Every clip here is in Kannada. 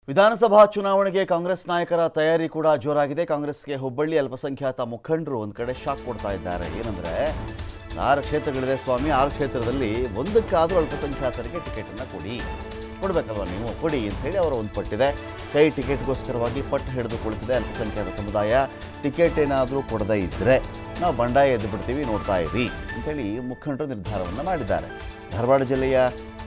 ವಿಧಾನಸಭಾ ಚುನಾವಣೆಗೆ ಕಾಂಗ್ರೆಸ್ ನಾಯಕರ ತಯಾರಿ ಕೂಡ ಜೋರಾಗಿದೆ. ಕಾಂಗ್ರೆಸ್ಗೆ ಹುಬ್ಬಳ್ಳಿ ಅಲ್ಪಸಂಖ್ಯಾತ ಮುಖಂಡರು ಒಂದು ಕಡೆ ಶಾಕ್ ಕೊಡ್ತಾ ಇದ್ದಾರೆ. ಏನಂದ್ರೆ 6 ಕ್ಷೇತ್ರಗಳಿದೆ ಸ್ವಾಮಿ, 6 ಕ್ಷೇತ್ರದಲ್ಲಿ ಒಂದಕ್ಕಾದರೂ ಅಲ್ಪಸಂಖ್ಯಾತರಿಗೆ ಟಿಕೆಟನ್ನು ಕೊಡಬೇಕಲ್ವ ನೀವು, ಕೊಡಿ ಅಂಥೇಳಿ ಅವರ ಒಂದು ಪಟ್ಟಿದೆ. ಕೈ ಟಿಕೆಟ್ಗೋಸ್ಕರವಾಗಿ ಪಟ್ಟು ಹಿಡಿದು ಕುಳಿತಿದೆ ಅಲ್ಪಸಂಖ್ಯಾತ ಸಮುದಾಯ. ಟಿಕೆಟ್ ಏನಾದರೂ ಕೊಡದೇ ಇದ್ದರೆ ನಾವು ಬಂಡಾಯ ಎದ್ದು ಬಿಡ್ತೀವಿ, ನೋಡ್ತಾ ಇರಿ ಅಂಥೇಳಿ ಮುಖಂಡರು ನಿರ್ಧಾರವನ್ನು ಮಾಡಿದ್ದಾರೆ. ಧಾರವಾಡ ಜಿಲ್ಲೆಯ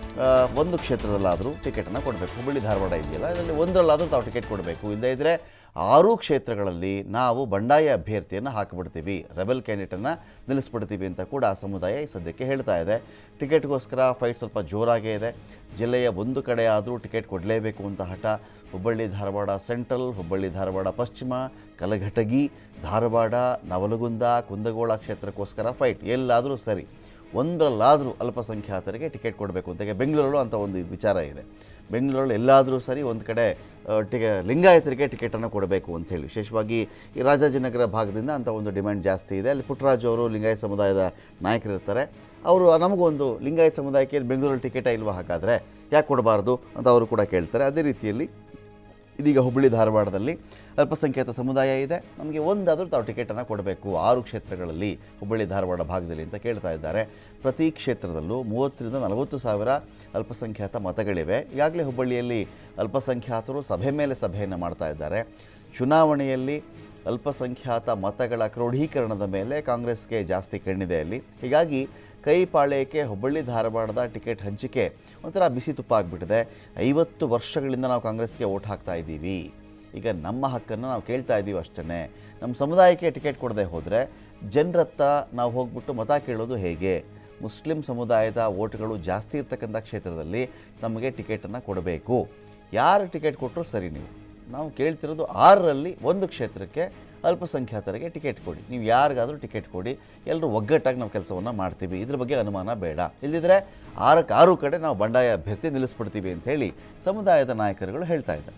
ಒಂದು ಕ್ಷೇತ್ರದಲ್ಲಾದರೂ ಟಿಕೆಟನ್ನು ಕೊಡಬೇಕು. ಹುಬ್ಬಳ್ಳಿ ಧಾರವಾಡ ಇದೆಯಲ್ಲ, ಇದರಲ್ಲಿ ಒಂದರಲ್ಲಾದರೂ ತಾವು ಟಿಕೆಟ್ ಕೊಡಬೇಕು. ಇಲ್ಲದೇ ಇದ್ದರೆ 6 ಕ್ಷೇತ್ರಗಳಲ್ಲಿ ನಾವು ಬಂಡಾಯ ಅಭ್ಯರ್ಥಿಯನ್ನು ಹಾಕಿಬಿಡ್ತೀವಿ, ರೆಬೆಲ್ ಕ್ಯಾಂಡಿಡೇಟನ್ನು ನಿಲ್ಲಿಸ್ಬಿಡ್ತೀವಿ ಅಂತ ಕೂಡ ಸಮುದಾಯ ಸದ್ಯಕ್ಕೆ ಹೇಳ್ತಾ ಇದೆ. ಟಿಕೆಟ್ಗೋಸ್ಕರ ಫೈಟ್ ಸ್ವಲ್ಪ ಜೋರಾಗೇ ಇದೆ. ಜಿಲ್ಲೆಯ ಒಂದು ಕಡೆ ಆದರೂ ಟಿಕೆಟ್ ಕೊಡಲೇಬೇಕು ಅಂತ ಹಠ. ಹುಬ್ಬಳ್ಳಿ ಧಾರವಾಡ ಸೆಂಟ್ರಲ್, ಹುಬ್ಬಳ್ಳಿ ಧಾರವಾಡ ಪಶ್ಚಿಮ, ಕಲಘಟಗಿ, ಧಾರವಾಡ, ನವಲಗುಂದ, ಕುಂದಗೋಳ ಕ್ಷೇತ್ರಕ್ಕೋಸ್ಕರ ಫೈಟ್. ಎಲ್ಲಾದರೂ ಸರಿ, ಒಂದರಲ್ಲಾದರೂ ಅಲ್ಪಸಂಖ್ಯಾತರಿಗೆ ಟಿಕೆಟ್ ಕೊಡಬೇಕು ಅಂತ. ಬೆಂಗಳೂರಲ್ಲೂ ಅಂತ ಒಂದು ವಿಚಾರ ಇದೆ. ಬೆಂಗಳೂರಲ್ಲಿ ಎಲ್ಲಾದರೂ ಸರಿ ಒಂದು ಕಡೆ ಲಿಂಗಾಯತರಿಗೆ ಟಿಕೆಟನ್ನು ಕೊಡಬೇಕು ಅಂಥೇಳಿ, ವಿಶೇಷವಾಗಿ ಈ ರಾಜಾಜಿನಗರ ಭಾಗದಿಂದ ಅಂತ ಒಂದು ಡಿಮ್ಯಾಂಡ್ ಜಾಸ್ತಿ ಇದೆ. ಅಲ್ಲಿ ಪುಟ್ಟರಾಜು ಅವರು ಲಿಂಗಾಯತ ಸಮುದಾಯದ ನಾಯಕರಿರ್ತಾರೆ. ಅವರು ನಮಗೊಂದು ಲಿಂಗಾಯತ ಸಮುದಾಯಕ್ಕೆ ಬೆಂಗಳೂರಲ್ಲಿ ಟಿಕೆಟೇ ಇಲ್ವಾ, ಹಾಗಾದರೆ ಯಾಕೆ ಕೊಡಬಾರ್ದು ಅಂತ ಅವರು ಕೂಡ ಕೇಳ್ತಾರೆ. ಅದೇ ರೀತಿಯಲ್ಲಿ ಇದೀಗ ಹುಬ್ಬಳ್ಳಿ ಧಾರವಾಡದಲ್ಲಿ ಅಲ್ಪಸಂಖ್ಯಾತ ಸಮುದಾಯ ಇದೆ, ನಮಗೆ ಒಂದಾದರೂ ತಾವು ಟಿಕೆಟನ್ನು ಕೊಡಬೇಕು 6 ಕ್ಷೇತ್ರಗಳಲ್ಲಿ ಹುಬ್ಬಳ್ಳಿ ಧಾರವಾಡ ಭಾಗದಲ್ಲಿ ಅಂತ ಕೇಳ್ತಾ ಇದ್ದಾರೆ. ಪ್ರತಿ ಕ್ಷೇತ್ರದಲ್ಲೂ 30 ರಿಂದ 40 ಸಾವಿರ ಅಲ್ಪಸಂಖ್ಯಾತ ಮತಗಳಿವೆ. ಈಗಾಗಲೇ ಹುಬ್ಬಳ್ಳಿಯಲ್ಲಿ ಅಲ್ಪಸಂಖ್ಯಾತರು ಸಭೆ ಮೇಲೆ ಸಭೆಯನ್ನು ಮಾಡ್ತಾ ಇದ್ದಾರೆ. ಚುನಾವಣೆಯಲ್ಲಿ ಅಲ್ಪಸಂಖ್ಯಾತ ಮತಗಳ ಕ್ರೋಢೀಕರಣದ ಮೇಲೆ ಕಾಂಗ್ರೆಸ್ಗೆ ಜಾಸ್ತಿ ಕಣ್ಣಿದೆ ಅಲ್ಲಿ. ಹೀಗಾಗಿ ಕೈಪಾಳ್ಯಕ್ಕೆ ಹುಬ್ಬಳ್ಳಿ ಧಾರವಾಡದ ಟಿಕೆಟ್ ಹಂಚಿಕೆ ಒಂಥರ ಬಿಸಿ ತುಪ್ಪ ಆಗಿಬಿಟ್ಟಿದೆ. 50 ವರ್ಷಗಳಿಂದ ನಾವು ಕಾಂಗ್ರೆಸ್ಗೆ ಓಟ್ ಹಾಕ್ತಾ ಇದ್ದೀವಿ, ಈಗ ನಮ್ಮ ಹಕ್ಕನ್ನು ನಾವು ಕೇಳ್ತಾ ಇದ್ದೀವಿ ಅಷ್ಟೇ. ನಮ್ಮ ಸಮುದಾಯಕ್ಕೆ ಟಿಕೆಟ್ ಕೊಡದೆ ಹೋದರೆ ಜನರತ್ತ ನಾವು ಹೋಗ್ಬಿಟ್ಟು ಮತ ಕೇಳೋದು ಹೇಗೆ? ಮುಸ್ಲಿಂ ಸಮುದಾಯದ ಓಟ್ಗಳು ಜಾಸ್ತಿ ಇರ್ತಕ್ಕಂಥ ಕ್ಷೇತ್ರದಲ್ಲಿ ನಮಗೆ ಟಿಕೆಟನ್ನು ಕೊಡಬೇಕು. ಯಾರು ಟಿಕೆಟ್ ಕೊಟ್ಟರು ಸರಿ, ನಾವು ಕೇಳ್ತಿರೋದು 6ರಲ್ಲಿ 1 ಕ್ಷೇತ್ರಕ್ಕೆ ಅಲ್ಪಸಂಖ್ಯಾತರಿಗೆ ಟಿಕೆಟ್ ಕೊಡಿ. ನೀವು ಯಾರಿಗಾದರೂ ಟಿಕೆಟ್ ಕೊಡಿ, ಎಲ್ಲರೂ ಒಗ್ಗಟ್ಟಾಗಿ ನಾವು ಕೆಲಸವನ್ನು ಮಾಡ್ತೀವಿ, ಇದ್ರ ಬಗ್ಗೆ ಅನುಮಾನ ಬೇಡ. ಇಲ್ಲದಿದ್ದರೆ 6ಕ್ಕೆ 6 ಕಡೆ ನಾವು ಬಂಡಾಯ ಅಭ್ಯರ್ಥಿ ನಿಲ್ಲಿಸ್ಬಿಡ್ತೀವಿ ಅಂಥೇಳಿ ಸಮುದಾಯದ ನಾಯಕರುಗಳು ಹೇಳ್ತಾ ಇದ್ದಾರೆ.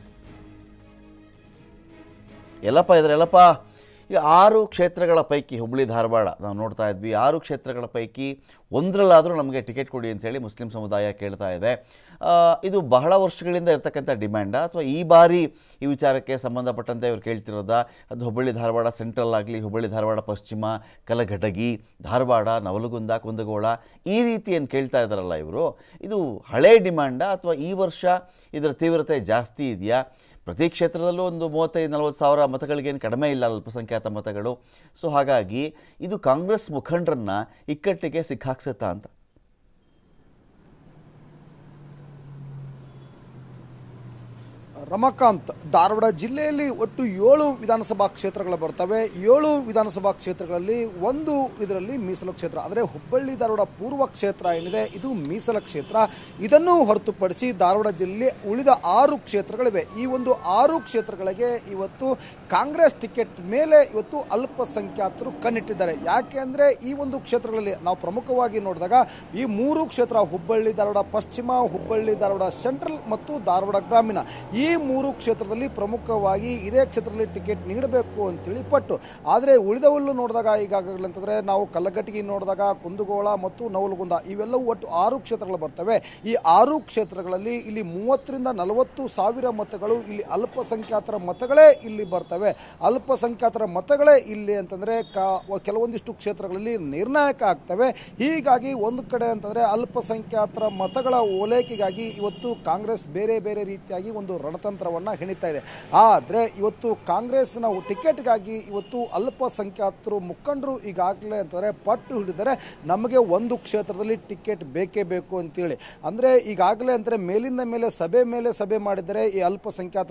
ಎಲ್ಲಪ್ಪ ಈ 6 ಕ್ಷೇತ್ರಗಳ ಪೈಕಿ ಹುಬ್ಬಳ್ಳಿ ಧಾರವಾಡ ನಾವು ನೋಡ್ತಾ ಇದ್ವಿ. 6 ಕ್ಷೇತ್ರಗಳ ಪೈಕಿ ಒಂದರಲ್ಲಾದರೂ ನಮಗೆ ಟಿಕೆಟ್ ಕೊಡಿ ಅಂಥೇಳಿ ಮುಸ್ಲಿಂ ಸಮುದಾಯ ಕೇಳ್ತಾ ಇದೆ. ಇದು ಬಹಳ ವರ್ಷಗಳಿಂದ ಇರ್ತಕ್ಕಂಥ ಡಿಮ್ಯಾಂಡ, ಅಥವಾ ಈ ಬಾರಿ ಈ ವಿಚಾರಕ್ಕೆ ಸಂಬಂಧಪಟ್ಟಂತೆ ಇವರು ಕೇಳ್ತಿರೋದಾ? ಅದು ಹುಬ್ಬಳ್ಳಿ ಧಾರವಾಡ ಸೆಂಟ್ರಲ್ ಆಗಲಿ, ಹುಬ್ಬಳ್ಳಿ ಧಾರವಾಡ ಪಶ್ಚಿಮ, ಕಲಘಟಗಿ, ಧಾರವಾಡ, ನವಲಗುಂದ, ಕುಂದಗೋಳ ಈ ರೀತಿ ಏನು ಕೇಳ್ತಾ ಇದ್ದಾರಲ್ಲ ಇವರು, ಇದು ಹಳೇ ಡಿಮ್ಯಾಂಡ ಅಥವಾ ಈ ವರ್ಷ ಇದರ ತೀವ್ರತೆ ಜಾಸ್ತಿ ಇದೆಯಾ? ಪ್ರತಿ ಕ್ಷೇತ್ರದಲ್ಲೂ ಒಂದು 35-40 ಸಾವಿರ ಮತಗಳಿಗೇನು ಕಡಿಮೆ ಇಲ್ಲ ಅಲ್ಪಸಂಖ್ಯಾತ ಮತಗಳು. ಸೊ ಹಾಗಾಗಿ ಇದು ಕಾಂಗ್ರೆಸ್ ಮುಖಂಡರನ್ನ ಇಕ್ಕಟ್ಟಿಗೆ ಸಿಕ್ಕಾಕ್ಸುತ್ತಾ ಅಂತ. ರಮಾಕಾಂತ್, ಧಾರವಾಡ ಜಿಲ್ಲೆಯಲ್ಲಿ ಒಟ್ಟು 7 ವಿಧಾನಸಭಾ ಕ್ಷೇತ್ರಗಳು ಬರ್ತವೆ. 7 ವಿಧಾನಸಭಾ ಕ್ಷೇತ್ರಗಳಲ್ಲಿ ಒಂದು ಇದರಲ್ಲಿ ಮೀಸಲು ಕ್ಷೇತ್ರ, ಅಂದರೆ ಹುಬ್ಬಳ್ಳಿ ಧಾರವಾಡ ಪೂರ್ವ ಕ್ಷೇತ್ರ ಏನಿದೆ ಇದು ಮೀಸಲ ಕ್ಷೇತ್ರ. ಇದನ್ನು ಹೊರತುಪಡಿಸಿ ಧಾರವಾಡ ಜಿಲ್ಲೆ ಉಳಿದ 6 ಕ್ಷೇತ್ರಗಳಿವೆ. ಈ ಒಂದು 6 ಕ್ಷೇತ್ರಗಳಿಗೆ ಇವತ್ತು ಕಾಂಗ್ರೆಸ್ ಟಿಕೆಟ್ ಮೇಲೆ ಇವತ್ತು ಅಲ್ಪಸಂಖ್ಯಾತರು ಕಣ್ಣಿಟ್ಟಿದ್ದಾರೆ. ಯಾಕೆ ಅಂದರೆ ಈ ಒಂದು ಕ್ಷೇತ್ರಗಳಲ್ಲಿ ನಾವು ಪ್ರಮುಖವಾಗಿ ನೋಡಿದಾಗ ಈ 3 ಕ್ಷೇತ್ರ ಹುಬ್ಬಳ್ಳಿ ಧಾರವಾಡ ಪಶ್ಚಿಮ, ಹುಬ್ಬಳ್ಳಿ ಧಾರವಾಡ ಸೆಂಟ್ರಲ್ ಮತ್ತು ಧಾರವಾಡ ಗ್ರಾಮೀಣ, ಈ 3 ಕ್ಷೇತ್ರದಲ್ಲಿ ಪ್ರಮುಖವಾಗಿ ಇದೇ ಕ್ಷೇತ್ರದಲ್ಲಿ ಟಿಕೆಟ್ ನೀಡಬೇಕು ಅಂತೇಳಿ ಪಟ್ಟು. ಆದರೆ ಉಳಿದವಲ್ಲೂ ನೋಡಿದಾಗ ಈಗಾಗಲೇ ಅಂತಂದರೆ ನಾವು ಕಲ್ಲಘಟಗಿ ನೋಡಿದಾಗ ಕುಂದಗೋಳ ಮತ್ತು ನವಲಗುಂದ ಇವೆಲ್ಲವೂ ಒಟ್ಟು 6 ಕ್ಷೇತ್ರಗಳು ಬರ್ತವೆ. ಈ 6 ಕ್ಷೇತ್ರಗಳಲ್ಲಿ ಇಲ್ಲಿ 30 ರಿಂದ 40 ಸಾವಿರ ಮತಗಳು ಇಲ್ಲಿ ಅಲ್ಪಸಂಖ್ಯಾತರ ಮತಗಳೇ ಇಲ್ಲಿ ಬರ್ತವೆ. ಅಲ್ಪಸಂಖ್ಯಾತರ ಮತಗಳೇ ಇಲ್ಲಿ ಅಂತಂದರೆ ಕೆಲವೊಂದಿಷ್ಟು ಕ್ಷೇತ್ರಗಳಲ್ಲಿ ನಿರ್ಣಾಯಕ ಆಗ್ತವೆ. ಹೀಗಾಗಿ ಒಂದು ಕಡೆ ಅಂತಂದರೆ ಅಲ್ಪಸಂಖ್ಯಾತರ ಮತಗಳ ಓಲೈಕೆಗಾಗಿ ಇವತ್ತು ಕಾಂಗ್ರೆಸ್ ಬೇರೆ ಬೇರೆ ರೀತಿಯಾಗಿ ಒಂದು ರಣತಂತ್ರವನ್ನು ಹೆಣಿತಾ ಇದೆ. ಆದರೆ ಇವತ್ತು ಕಾಂಗ್ರೆಸ್ನ ಟಿಕೆಟ್ಗಾಗಿ ಇವತ್ತು ಅಲ್ಪಸಂಖ್ಯಾತರು ಮುಖಂಡರು ಈಗಾಗಲೇ ಅಂತಂದರೆ ಪಟ್ಟು ಹಿಡಿದರೆ ನಮಗೆ ಒಂದು ಕ್ಷೇತ್ರದಲ್ಲಿ ಟಿಕೆಟ್ ಬೇಕೇ ಬೇಕು ಅಂತೇಳಿ. ಅಂದರೆ ಈಗಾಗಲೇ ಅಂದರೆ ಮೇಲಿಂದ ಮೇಲೆ ಸಭೆ ಮಾಡಿದರೆ ಈ ಅಲ್ಪಸಂಖ್ಯಾತ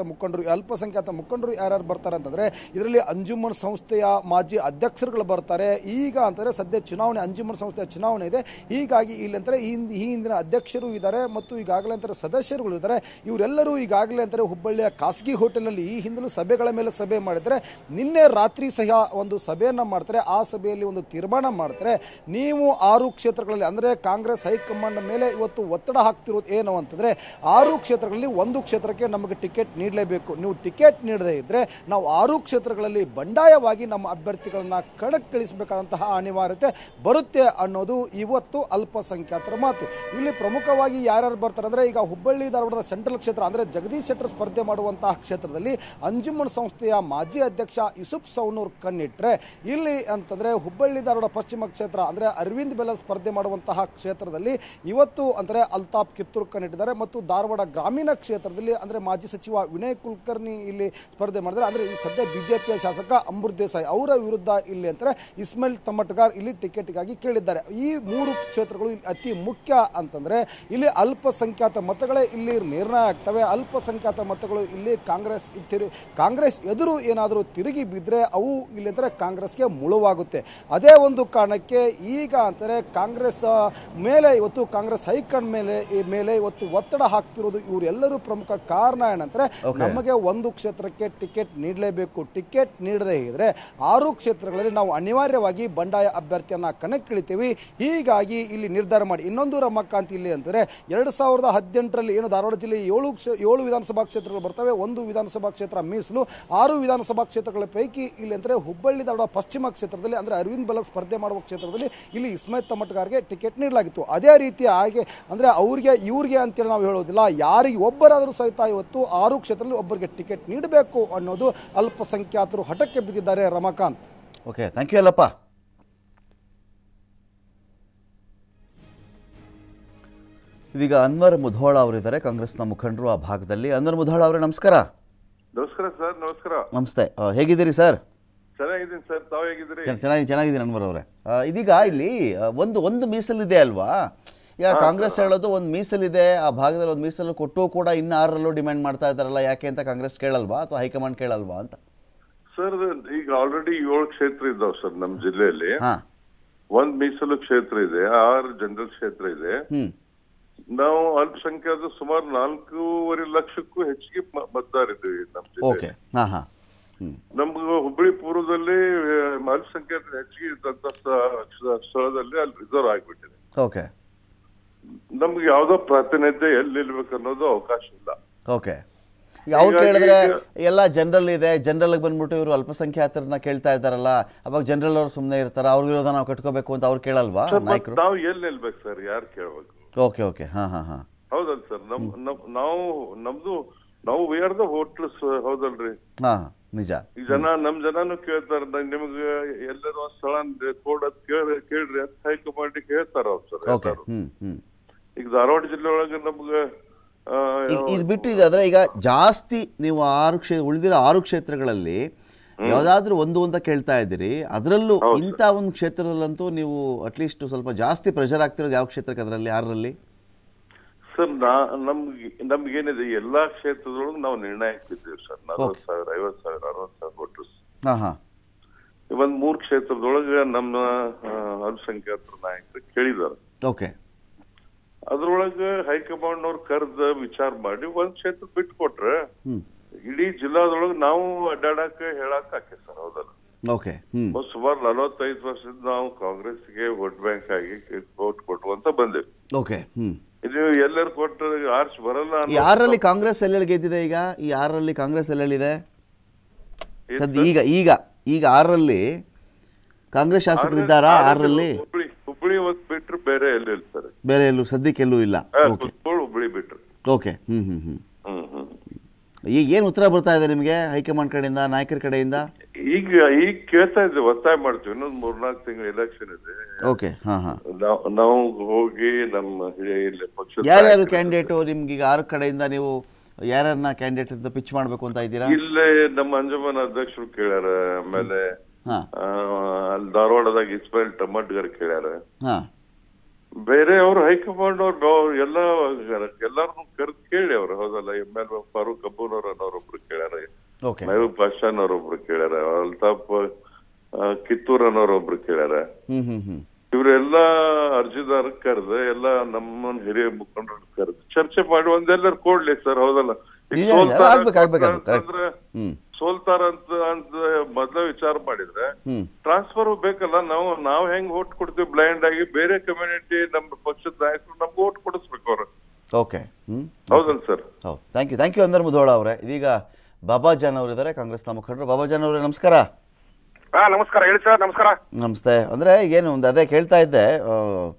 ಮುಖಂಡರು ಯಾರ್ಯಾರು ಬರ್ತಾರೆ ಅಂತಂದರೆ ಇದರಲ್ಲಿ ಅಂಜುಮನ್ ಸಂಸ್ಥೆಯ ಮಾಜಿ ಅಧ್ಯಕ್ಷರುಗಳು ಬರ್ತಾರೆ. ಈಗ ಅಂತಂದರೆ ಸದ್ಯ ಚುನಾವಣೆ, ಅಂಜುಮನ್ ಸಂಸ್ಥೆಯ ಚುನಾವಣೆ ಇದೆ. ಹೀಗಾಗಿ ಇಲ್ಲಿ ಅಂತಾರೆ ಈ ಹಿಂದಿನ ಅಧ್ಯಕ್ಷರು ಇದ್ದಾರೆ ಮತ್ತು ಈಗಾಗಲೇ ಅಂತಾರೆ ಸದಸ್ಯರುಗಳು ಇದ್ದಾರೆ. ಇವರೆಲ್ಲರೂ ಈಗಾಗಲೇ ಅಂತಾರೆ ಹುಬ್ಬಳ್ಳಿಯ ಖಾಸಗಿ ಹೋಟೆಲ್ನಲ್ಲಿ ಈ ಹಿಂದಲೂ ಸಭೆಗಳ ಮೇಲೆ ಸಭೆ ಮಾಡಿದರೆ ನಿನ್ನೆ ರಾತ್ರಿ ಸಹ ಒಂದು ಸಭೆಯನ್ನು ಮಾಡ್ತಾರೆ. ಆ ಸಭೆಯಲ್ಲಿ ಒಂದು ತೀರ್ಮಾನ ಮಾಡ್ತಾರೆ. ನೀವು 6 ಕ್ಷೇತ್ರಗಳಲ್ಲಿ ಅಂದರೆ ಕಾಂಗ್ರೆಸ್ ಹೈಕಮಾಂಡ್ ಮೇಲೆ ಇವತ್ತು ಒತ್ತಡ ಹಾಕ್ತಿರೋದು ಏನು ಅಂತಂದರೆ 6 ಕ್ಷೇತ್ರಗಳಲ್ಲಿ 1 ಕ್ಷೇತ್ರಕ್ಕೆ ನಮಗೆ ಟಿಕೆಟ್ ನೀಡಲೇಬೇಕು. ನೀವು ಟಿಕೆಟ್ ನೀಡದೇ ಇದ್ದರೆ ನಾವು 6 ಕ್ಷೇತ್ರಗಳಲ್ಲಿ ಬಂಡಾಯವಾಗಿ ನಮ್ಮ ಅಭ್ಯರ್ಥಿಗಳನ್ನ ಕಣಕ್ಕಿಳಿಸಬೇಕಾದಂತಹ ಅನಿವಾರ್ಯತೆ ಬರುತ್ತೆ ಅನ್ನೋದು ಇವತ್ತು ಅಲ್ಪಸಂಖ್ಯಾತರ ಮಾತು. ಇಲ್ಲಿ ಪ್ರಮುಖವಾಗಿ ಯಾರ್ಯಾರು ಬರ್ತಾರೆ ಅಂದರೆ ಈಗ ಹುಬ್ಬಳ್ಳಿ ಧಾರವಾಡದ ಸೆಂಟ್ರಲ್ ಕ್ಷೇತ್ರ ಅಂದರೆ ಜಗದೀಶ್ ಶೆಟ್ಟರ್ ಸ್ಪರ್ಧೆ ಮಾಡುವಂತಹ ಕ್ಷೇತ್ರದಲ್ಲಿ ಅಂಜುಮನ್ ಸಂಸ್ಥೆಯ ಮಾಜಿ ಅಧ್ಯಕ್ಷ ಯೂಸುಫ್ ಸೌನೂರ್ ಕಣ್ಣಿಟ್ರೆ, ಇಲ್ಲಿ ಅಂತಂದ್ರೆ ಹುಬ್ಬಳ್ಳಿ ಧಾರವಾಡ ಪಶ್ಚಿಮ ಕ್ಷೇತ್ರ ಅಂದ್ರೆ ಅರವಿಂದ್ ಬೆಲ್ಲದ್ ಸ್ಪರ್ಧೆ ಮಾಡುವಂತಹ ಕ್ಷೇತ್ರದಲ್ಲಿ ಇವತ್ತು ಅಂದ್ರೆ ಅಲ್ತಾಫ್ ಕಿತ್ತೂರ್ ಕಣ್ಣಿಟ್ಟಿದ್ದಾರೆ. ಮತ್ತು ಧಾರವಾಡ ಗ್ರಾಮೀಣ ಕ್ಷೇತ್ರದಲ್ಲಿ ಅಂದ್ರೆ ಮಾಜಿ ಸಚಿವ ವಿನಯ್ ಕುಲಕರ್ಣಿ ಇಲ್ಲಿ ಸ್ಪರ್ಧೆ ಮಾಡಿದ್ದಾರೆ. ಅಂದ್ರೆ ಈ ಸದ್ಯ ಬಿಜೆಪಿಯ ಶಾಸಕ ಅಮೃತ್ ದೇಸಾಯಿ ಅವರ ವಿರುದ್ಧ ಇಲ್ಲಿ ಅಂತಾರೆ ಇಸ್ಮಾಯಿಲ್ ತಮ್ಮಟ್ಗಾರ್ ಇಲ್ಲಿ ಟಿಕೆಟ್ಗಾಗಿ ಕೇಳಿದ್ದಾರೆ. ಈ 3 ಕ್ಷೇತ್ರಗಳು ಅತಿ ಮುಖ್ಯ ಅಂತಂದ್ರೆ ಇಲ್ಲಿ ಅಲ್ಪಸಂಖ್ಯಾತ ಮತಗಳೇ ಇಲ್ಲಿ ನಿರ್ಣಯ ಆಗ್ತವೆ. ಅಲ್ಪಸಂಖ್ಯಾತ ಮತಗಳು ಇಲ್ಲಿ ಕಾಂಗ್ರೆಸ್ ಎದುರು ಏನಾದರೂ ತಿರುಗಿ ಬಿದ್ದರೆ ಅವು ಇಲ್ಲಿ ಅಂತಾರೆ ಕಾಂಗ್ರೆಸ್ಗೆ ಮುಳುವಾಗುತ್ತೆ. ಅದೇ ಒಂದು ಕಾರಣಕ್ಕೆ ಈಗ ಅಂತಾರೆ ಕಾಂಗ್ರೆಸ್ ಮೇಲೆ ಇವತ್ತು ಕಾಂಗ್ರೆಸ್ ಹೈಕಮಾಂಡ್ ಮೇಲೆ ಇವತ್ತು ಒತ್ತಡ ಹಾಕ್ತಿರೋದು. ಇವರೆಲ್ಲರೂ ಪ್ರಮುಖ ಕಾರಣ ಏನಂದ್ರೆ ನಮಗೆ ಒಂದು ಕ್ಷೇತ್ರಕ್ಕೆ ಟಿಕೆಟ್ ನೀಡಲೇಬೇಕು, ಟಿಕೆಟ್ ನೀಡದೇ ಇದ್ರೆ 6 ಕ್ಷೇತ್ರಗಳಲ್ಲಿ ನಾವು ಅನಿವಾರ್ಯವಾಗಿ ಬಂಡಾಯ ಅಭ್ಯರ್ಥಿಯನ್ನ ಕಣಕ್ಕಿಳಿತೀವಿ. ಹೀಗಾಗಿ ಇಲ್ಲಿ ನಿರ್ಧಾರ ಮಾಡಿ. ಇನ್ನೊಂದು ರಮಕಾಂತ್ ಇಲ್ಲಿ ಅಂದರೆ 2018ರಲ್ಲಿ ಏನು ಧಾರವಾಡ ಜಿಲ್ಲೆ 7 ವಿಧಾನಸಭಾ ಕ್ಷೇತ್ರಗಳು ಬರ್ತವೆ, 1 ವಿಧಾನಸಭಾ ಕ್ಷೇತ್ರ ಮೀಸಲು. 6 ವಿಧಾನಸಭಾ ಕ್ಷೇತ್ರಗಳ ಪೈಕಿ ಇಲ್ಲಿ ಅಂದರೆ ಹುಬ್ಬಳ್ಳಿ ಧಾರವಾಡ ಪಶ್ಚಿಮ ಕ್ಷೇತ್ರದಲ್ಲಿ ಅಂದ್ರೆ ಅರವಿಂದ್ ಬೆಲ್ಲದ್ ಸ್ಪರ್ಧೆ ಮಾಡುವ ಕ್ಷೇತ್ರದಲ್ಲಿ ಇಲ್ಲಿ ಇಸ್ಮಾಯಿಲ್ ತಮ್ಮಟ್ಗಾರ್ಗೆ ಟಿಕೆಟ್ ನೀಡಲಾಗಿತ್ತು. ಅದೇ ರೀತಿ ಹಾಗೆ ಅಂದ್ರೆ ಅವ್ರಿಗೆ ಇವ್ರಿಗೆ ಅಂತೇಳಿ ನಾವು ಹೇಳೋದಿಲ್ಲ, ಯಾರಿಗೆ ಒಬ್ಬರಾದರೂ ಸಹಿತ ಇವತ್ತು 6 ಕ್ಷೇತ್ರದಲ್ಲಿ ಒಬ್ಬರಿಗೆ ಟಿಕೆಟ್ ನೀಡಬೇಕು ಅನ್ನೋದು ಅಲ್ಪಸಂಖ್ಯಾತರು ಹಠಕ್ಕೆ ಬಿದ್ದಿದ್ದಾರೆ. ರಮಾಕಾಂತ್, ಓಕೆ, ಥ್ಯಾಂಕ್ ಯು ಅಲ್ಲಪ್ಪ. ಇದೀಗ ಅನ್ವರ್ ಮುಧೋಳ ಅವರಿದ್ದಾರೆ, ಕಾಂಗ್ರೆಸ್ನ ಮುಖಂಡರು ಆ ಭಾಗದಲ್ಲಿ. ಅನ್ವರ್ ಮುಧೋಳ ಅವರೇ ನಮಸ್ಕಾರ. ನಮಸ್ಕಾರ ಸರ್. ನಮಸ್ಕಾರ. ನಮಸ್ತೆ, ಹೇಗಿದ್ದೀರಿ ಸರ್? ಚೆನ್ನಾಗಿದ್ದೀನಿ ಸರ್, ತಾವು ಹೇಗಿದ್ದೀರಿ? ಚೆನ್ನಾಗಿದ್ದೀನಿ ಅನ್ವರ್ ಅವರೇ. ಇದೀಗ ಇಲ್ಲಿ ಒಂದು ಮೀಸಲಿದೆ ಅಲ್ವಾ? ಈಗ ಕಾಂಗ್ರೆಸ್ ಹೇಳೋದು ಒಂದು ಮೀಸಲಿದೆ, ಆ ಭಾಗದಲ್ಲಿ ಒಂದು ಮೀಸಲು ಕೊಟ್ಟು ಕೂಡ ಇನ್ನು 6ರಲ್ಲೂ ಡಿಮ್ಯಾಂಡ್ ಮಾಡ್ತಾ ಇದ್ದಾರಲ್ಲ, ಯಾಕೆ ಅಂತ ಕಾಂಗ್ರೆಸ್ ಕೇಳಲ್ವಾ ಅಥವಾ ಹೈಕಮಾಂಡ್ ಕೇಳಲ್ವಾ ಅಂತ? ಸರ್, ಈಗ ಆಲ್ರೆಡಿ 7 ಕ್ಷೇತ್ರ ಇದ್ದಾವೆ ಸರ್ ನಮ್ಮ ಜಿಲ್ಲೆಯಲ್ಲಿ. 1 ಮೀಸಲು ಕ್ಷೇತ್ರ ಇದೆ, 6 ಜನರಲ್ ಕ್ಷೇತ್ರ ಇದೆ. ನಾವು ಅಲ್ಪಸಂಖ್ಯಾತ ಸುಮಾರು 4.5 ಲಕ್ಷಕ್ಕೂ ಹೆಚ್ಚಿಗೆ ಮತದಾರಿದ್ದೀವಿ ನಮ್ಮ ಜಿಲ್ಲೆ. ನಮ್ಗೆ ಹುಬ್ಬಳ್ಳಿ ಪೂರ್ವದಲ್ಲಿ ಅಲ್ಪಸಂಖ್ಯಾತ ಹೆಚ್ಚಿಗೆ ಇದ್ದಂತ ಸ್ಥಳದಲ್ಲಿ ಅಲ್ಲಿ ರಿಸರ್ವ್ ಆಗ್ಬಿಟ್ಟಿದೆ. ಓಕೆ, ನಮ್ಗೆ ಯಾವ್ದೋ ಪ್ರಾತಿನಿಧ್ಯ ಎಲ್ಲಿ ನಿಲ್ಬೇಕು ಅನ್ನೋದು ಅವಕಾಶ ಇಲ್ಲ. ಓಕೆ, ಈಗ ಅವ್ರು ಕೇಳಿದ್ರೆ ಎಲ್ಲ ಜನರಲ್ ಇದೆ, ಜನರಲ್ ಬಂದ್ಬಿಟ್ಟು ಇವರು ಅಲ್ಪಸಂಖ್ಯಾತರನ್ನ ಕೇಳ್ತಾ ಇದ್ದಾರಲ್ಲ, ಅವಾಗ ಜನರಲ್ ಅವ್ರು ಸುಮ್ಮನೆ ಇರ್ತಾರ, ಅವ್ರ ವಿರೋಧ ನಾವು ಕಟ್ಕೋಬೇಕು ಅಂತ ಅವ್ರು ಕೇಳಲ್ವಾ ನಾಯಕರು? ನಾವು ಎಲ್ಲಿ ನಿಲ್ಬೇಕು ಸರ್, ಯಾರು ಕೇಳ್ಬೇಕು? ಓಕೆ ಓಕೆ, ಹೌದಲ್ರಿ ಸರ್. ನಾವು ವಿ ಆರ್ ದ ವೋಟರ್ಸ್, ಹೌದಲ್ರಿ? ನಿಜ. ಈ ನಮ್ ಜನನು ಕೇಳ್ತಾರ, ನಿಮ್ಗೆ ಎಲ್ಲರೂ ಒಂದ್ ಸ್ಥಳ ಕೊಡೋದ್ ಕೇಳ್ರಿ ಅಂತ ಹೈಕಮಾಂಡ್ ಹೇಳ್ತಾರ ಅವ್ರು ಸರ್. ಈಗ ಧಾರವಾಡ ಜಿಲ್ಲೆ ಒಳಗೆ ನಮ್ಗೆ ಇದು ಬಿಟ್ಟು ಇದಾದ್ರೆ ಈಗ ಜಾಸ್ತಿ ನೀವು ಉಳಿದಿರೋ 6 ಕ್ಷೇತ್ರಗಳಲ್ಲಿ ಯಾವ್ದಾದ್ರು ಒಂದು ಅಂತ ಕೇಳ್ತಾ ಇದ್ದೀರಿ. ಅದರಲ್ಲೂ ಇಂಥ ಒಂದು ಕ್ಷೇತ್ರದಲ್ಲಂತೂ ನೀವು ಅಟ್ಲೀಸ್ಟ್ ಸ್ವಲ್ಪ ಜಾಸ್ತಿ ಪ್ರೆಷರ್ ಆಗ್ತಿರೋದು ಯಾವ ಕ್ಷೇತ್ರಕ್ಕೆ? ಅದರಲ್ಲಿ 6ರಲ್ಲಿ ಸರ್ ನಮ್ಗೇನಿದೆ, ಎಲ್ಲಾ ಕ್ಷೇತ್ರದೊಳಗೆ ನಾವು ನಿರ್ಣಯ ಇಟ್ಟಿದ್ದೀವಿ ಸರ್. 40,000, 50,000, 60,000 ವೋಟರ್ಸ್. ಒಂದ್ 3 ಕ್ಷೇತ್ರದೊಳಗೆ ನಮ್ಮ ಅಲ್ಪಸಂಖ್ಯಾತರ ನಾಯಕರು ಕೇಳಿದಾರೆ. ಓಕೆ, ಅದ್ರೊಳಗೆ ಹೈಕಮಾಂಡ್ ಅವ್ರು ಕರೆದ ವಿಚಾರ ಮಾಡಿ ಒಂದ್ ಕ್ಷೇತ್ರ ಬಿಟ್ಟು ಕೊಟ್ರೆ ಇಡೀ ಜಿಲ್ಲಾದೊಳಗೆ ನಾವು ಅಡ್ಡಾಡಕ್ಕೆ ಹೇಳಕ್ ಆಕೆ ಸರ್, ಹೌದಲ್ಲ? ಓಕೆ, ಸುಮಾರು 45 ವರ್ಷದಿಂದ ನಾವು ಕಾಂಗ್ರೆಸ್ಗೆ ವೋಟ್ ಬ್ಯಾಂಕ್ ಆಗಿ ವೋಟ್ ಕೊಟ್ಟುವಂತ ಬಂದೇವಿ. ಓಕೆ, ಇದು ಎಲ್ಲರೂ ಕೊಟ್ಟು ಆರ್ಚ್ ಬರಲ್ಲ. 6ರಲ್ಲಿ ಕಾಂಗ್ರೆಸ್ ಎಲ್ಲೆಲ್ಲಿ ಗೆದ್ದಿದೆ? ಈಗ ಈ 6ರಲ್ಲಿ ಕಾಂಗ್ರೆಸ್ ಎಲ್ಲೆಲ್ಲಿದೆ ಸದ್ಯ? ಈಗ 6ರಲ್ಲಿ ಕಾಂಗ್ರೆಸ್ ಶಾಸಕರಿದ್ದಾರಾ? 6ರಲ್ಲಿ ಹುಬ್ಬಳ್ಳಿ ಒಂದು ಬಿಟ್ರು ಬೇರೆ ಎಲ್ಲಿ ಇರ್ತಾರೆ? ಬೇರೆ ಎಲ್ಲೂ ಸದ್ಯಕ್ಕೆ ಎಲ್ಲೂ ಇಲ್ಲ. ಹುಬ್ಬಳ್ಳಿ ಬಿಟ್ರು. ಓಕೆ, ಈಗ ಏನು ಉತ್ತರ ಬರ್ತಾ ಇದೆ ನಿಮಗೆ ಹೈಕಮಾಂಡ್ ಕಡೆಯಿಂದ, ನಾಯಕರ ಕಡೆಯಿಂದ? ಈಗ ಕೇಳ್ತಾ ಇದ್ವಿ, ಒತ್ತಾಯ ಮಾಡ್ತೀವಿ. ಇನ್ನೊಂದು 3-4 ತಿಂಗಳು ಎಲೆಕ್ಷನ್ ಇದೆ. ಓಕೆ, ನಾವು ಹೋಗಿ ನಮ್ಮ ಪಕ್ಷ ಯಾರ್ಯಾರು ಕ್ಯಾಂಡಿಡೇಟ್ ನಿಮ್ಗೆ ಈಗ 6 ಕಡೆಯಿಂದ ನೀವು ಯಾರನ್ನ ಕ್ಯಾಂಡಿಡೇಟ್ ಅಂತ ಪಿಚ್ ಮಾಡ್ಬೇಕು ಅಂತ ಇದ್ದೀರಾ? ಇಲ್ಲೇ ನಮ್ಮ ಅಂಜುಮನ್ ಅಧ್ಯಕ್ಷರು ಕೇಳ್ಯಾರ, ಆಮೇಲೆ ಅಲ್ಲಿ ಧಾರವಾಡದಾಗ ಇಸ್ಮಾಯಿಲ್ ತಮ್ಮಟ್ಗಾರ್ ಕೇಳ್ಯಾರ. ಬೇರೆ ಅವ್ರು ಹೈಕಮಾಂಡ್ ಅವ್ರು ಎಲ್ಲಾರು ಕರೆದು ಕೇಳಿ ಅವ್ರು, ಹೌದಲ್ಲ? ML ಫಾರೂಕ್ ಅಬ್ಬೂನವ್ರ ಅನ್ನೋರೊಬ್ರು ಕೇಳ್ಯಾರ, ಮೆಹಬೂಬ್ ಪಾಷಾನ್ ಅವ್ರೊಬ್ರು ಕೇಳ್ಯಾರ, ಅಲ್ತಾಫ್ ಕಿತ್ತೂರ್ ಅನ್ನೋರೊಬ್ರು ಕೇಳ್ಯಾರ. ಇವರೆಲ್ಲಾ ಅರ್ಜಿದಾರ ಕರೆದು ಎಲ್ಲ ನಮ್ಮ ಹಿರಿಯ ಮುಖಂಡರು ಕರೆದು ಚರ್ಚೆ ಮಾಡಿ ಒಂದೆಲ್ಲರೂ ಕೊಡ್ಲಿ ಸರ್, ಹೌದಲ್ಲ? ಸೋಲ್ತಾರ ಅಂತ ಮೊದ್ಲ ವಿಚಾರ ಮಾಡಿದ್ರೆ ಟ್ರಾನ್ಸ್ಫರ್ ಬೇಕಲ್ಲ. ನಾವು ಹೆಂಗ್ ಓಟ್ ಕೊಡ್ತೀವಿ ಬ್ಲೈಂಡ್ ಆಗಿ, ಬೇರೆ ಕಮ್ಯುನಿಟಿ ನಮ್ಮ ಪಕ್ಷದ ನಾಯಕರು ನಮ್ಗೆ ಓಟ್ ಕೊಡಿಸ್ಬೇಕು ಅವ್ರು. ಓಕೆ, ಹೌದಲ್ಲ ಸರ್? ಹೌದು, ಥ್ಯಾಂಕ್ ಯು ಅನ್ವರ್ ಮುಧೋಳ ಅವರೇ. ಇದೀಗ ಬಾಬಾಜಾನ್ ಅವರಿದ್ದಾರೆ, ಕಾಂಗ್ರೆಸ್ನ ಮುಖಂಡರು. ಬಾಬಾಜಾನ್ ಅವರೇ ನಮಸ್ಕಾರ. ನಮಸ್ಕಾರ, ಹೇಳಿ ಸರ್. ನಮಸ್ಕಾರ. ನಮಸ್ತೆ. ಅಂದ್ರೆ ಏನು ಒಂದು ಅದೇ ಕೇಳ್ತಾ ಇದ್ದೆ,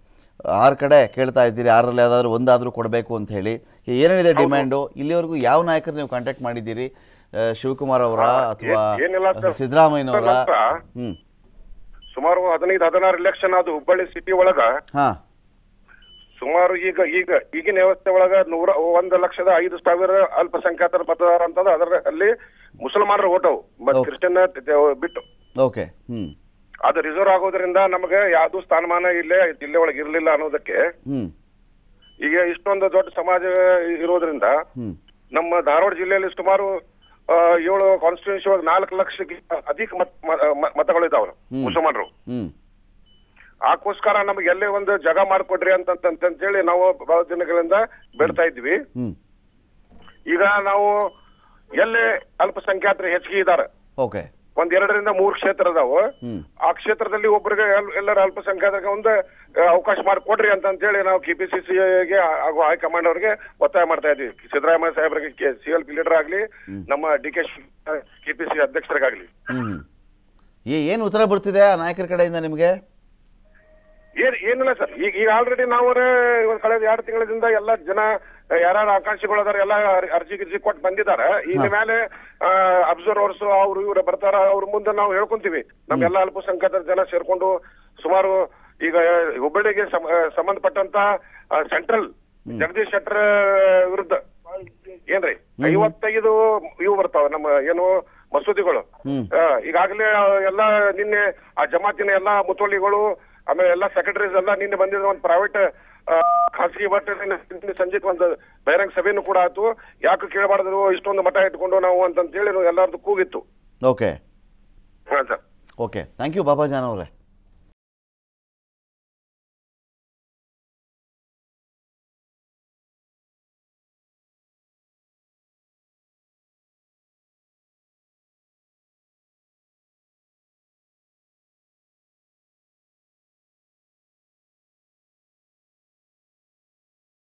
6 ಕಡೆ ಕೇಳ್ತಾ ಇದ್ದೀರಿ, 6ರಲ್ಲಿ ಯಾವ್ದಾದ್ರು ಒಂದಾದರೂ ಕೊಡಬೇಕು ಅಂತ ಹೇಳಿ. ಏನೇನಿದೆ ಡಿಮ್ಯಾಂಡು? ಇಲ್ಲಿವರೆಗೂ ಯಾವ ನಾಯಕರು ನೀವು ಕಾಂಟ್ಯಾಕ್ಟ್ ಮಾಡಿದ್ದೀರಿ? ಶಿವಕುಮಾರ್ ಅವರ ಅಥವಾ ಸಿದ್ದರಾಮಯ್ಯನವರ? ಸುಮಾರು 15-16 ಎಲೆಕ್ಷನ್ ಅದು ಹುಬ್ಬಳ್ಳಿ ಸಿಟಿ ಒಳಗ. ಸುಮಾರು ಈಗಿನ ವ್ಯವಸ್ಥೆ ಒಳಗ 1,05,000 ಅಲ್ಪಸಂಖ್ಯಾತರ ಮತದಾರ ಅಂತಂದ. ಅದರಲ್ಲಿ ಮುಸಲ್ಮಾನರ ಓಟವು ಮತ್ತೆ ಕ್ರಿಶ್ಚಿಯನ್ ಬಿಟ್ಟು ಓಕೆ ಅದು ರಿಸರ್ವ್ ಆಗೋದ್ರಿಂದ ನಮಗೆ ಯಾವ್ದು ಸ್ಥಾನಮಾನ ಇಲ್ಲೇ ಜಿಲ್ಲೆ ಒಳಗೆ ಇರ್ಲಿಲ್ಲ ಅನ್ನೋದಕ್ಕೆ ಈಗ ಇಷ್ಟೊಂದು ದೊಡ್ಡ ಸಮಾಜ ಇರೋದ್ರಿಂದ ನಮ್ಮ ಧಾರವಾಡ ಜಿಲ್ಲೆಯಲ್ಲಿ ಸುಮಾರು 7 ಕಾನ್ಸ್ಟಿಟ್ಯೂನ್ಸಿ ಒಳಗೆ 4 ಲಕ್ಷಕ್ಕೆ ಅಧಿಕ ಮತಗಳು ಇದಾವ ಮುಸಲ್ಮಾನರು. ಆಕೋಸ್ಕರ ನಮ್ಗೆ ಎಲ್ಲೇ ಒಂದು ಜಾಗ ಮಾಡಿಕೊಡ್ರಿ ಅಂತಂತೇಳಿ ನಾವು ಬಹಳ ದಿನಗಳಿಂದ ಬೇಡ್ತಾ ಇದ್ವಿ. ಈಗ ನಾವು ಎಲ್ಲೇ ಅಲ್ಪಸಂಖ್ಯಾತರು ಹೆಚ್ಚಿಗೆ ಇದ್ದಾರೆ, 1-2-3 ಕ್ಷೇತ್ರ ಅದಾವ. ಆ ಕ್ಷೇತ್ರದಲ್ಲಿ ಒಬ್ಬರಿಗೆ ಎಲ್ಲರ ಅಲ್ಪಸಂಖ್ಯಾತರಿಗೆ ಒಂದು ಅವಕಾಶ ಮಾಡಿಕೊಡ್ರಿ ಅಂತೇಳಿ ನಾವು KPCCಗೆ ಹಾಗೂ ಹೈಕಮಾಂಡ್ ಅವರಿಗೆ ಒತ್ತಾಯ ಮಾಡ್ತಾ ಇದ್ವಿ. ಸಿದ್ದರಾಮಯ್ಯ ಸಾಹೇಬರಿಗೆ, CLP ಲೀಡರ್ ಆಗ್ಲಿ, ನಮ್ಮ DK KPCC ಅಧ್ಯಕ್ಷರಿಗಾಗ್ಲಿ. ಏನು ಉತ್ತರ ಬರ್ತಿದೆ ಆ ನಾಯಕರ ಕಡೆಯಿಂದ ನಿಮ್ಗೆ? ಏನಿಲ್ಲ ಸರ್, ಈಗ ಆಲ್ರೆಡಿ ನಾವು ಕಳೆದ 2 ತಿಂಗಳಿಂದ ಎಲ್ಲ ಜನ ಯಾರು ಆಕಾಂಕ್ಷಿಗಳದಾರ ಎಲ್ಲ ಅರ್ಜಿ ಕೊಟ್ಟು ಬಂದಿದ್ದಾರೆ. ಈಗ ಮೇಲೆ ಅಬ್ಸರ್ವರ್ಸ್ ಅವ್ರು ಇವ್ರು ಬರ್ತಾರ, ಅವ್ರ ಮುಂದೆ ನಾವು ಹೇಳ್ಕೊಂತೀವಿ. ನಮ್ಗೆಲ್ಲ ಅಲ್ಪಸಂಖ್ಯಾತರ ಜನ ಸೇರ್ಕೊಂಡು ಸುಮಾರು ಈಗ ಹುಬ್ಬಳ್ಳಿಗೆ ಸಂಬಂಧಪಟ್ಟಂತ ಸೆಂಟ್ರಲ್ ಜಗದೀಶ್ ಶೆಟ್ಟರ್ ವಿರುದ್ಧ ಏನ್ರಿ 55 ಇವು ಬರ್ತಾವ ನಮ್ಮ ಏನು ಮಸೂದಿಗಳು. ಈಗಾಗಲೇ ಎಲ್ಲ ನಿನ್ನೆ ಆ ಜಮಾತಿನ ಎಲ್ಲಾ ಮುತೋಳಿಗಳು ಆಮೇಲೆ ಎಲ್ಲಾ ಸೆಕ್ರೆಟರೀಸ್ ಎಲ್ಲ ನಿನ್ನೆ ಬಂದಿದ್ದ ಒಂದು ಪ್ರೈವೇಟ್ ಖಾಸಗಿ ಸಂಜೆ ಒಂದು ಬಹಿರಂಗ ಸಭೆನೂ ಕೂಡ ಆಯ್ತು. ಯಾಕೆ ಕೇಳಬಾರ್ದು ಇಷ್ಟೊಂದು ಮಠ ಇಟ್ಕೊಂಡು ನಾವು ಅಂತೇಳಿ ಎಲ್ಲಾರ್ದು ಕೂಗಿತ್ತು. ಓಕೆ, ಥ್ಯಾಂಕ್ ಯು ಬಾಬಾಜಾನ್ ಅವರೇ.